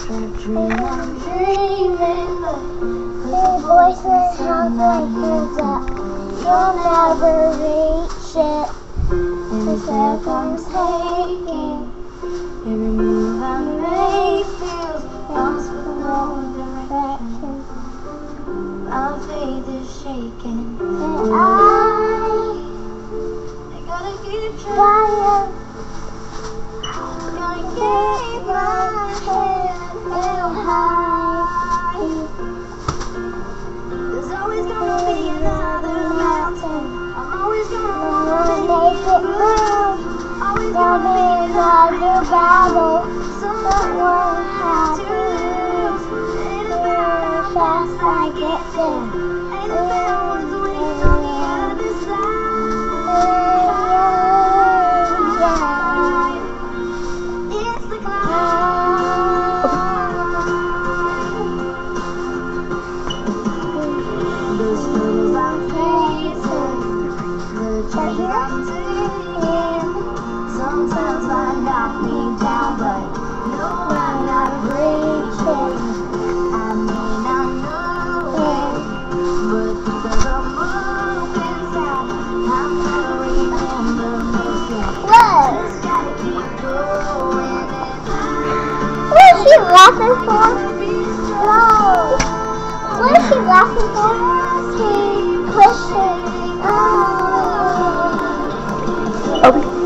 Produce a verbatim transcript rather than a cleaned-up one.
dream I'm dreaming, but your voices sound like hands up. You'll never reach it. every step I'm taking, every move I make feels lost with no direction. My faith is shaking, And I, I gotta keep trying. fire, Gotta keep my head held high. There's always gonna be another mountain. I'm always gonna wanna wanna make make it it move. move. Always There'll gonna be be another battle. someone Someone had had to lose. Ain't about how fast fast I I get get there. there. Ain't about what's waiting on the other side. It's the climb. The struggles I'm facing, the chances I'm taking, sometimes might knock me down, but no, I'm not breaking. I may not know it, but because I'm moving fast, I'm gonna remember most of it. What? Just gotta keep going and What is she laughing for? be strong. No. What is she laughing for? She pushed it. Oh. Okay.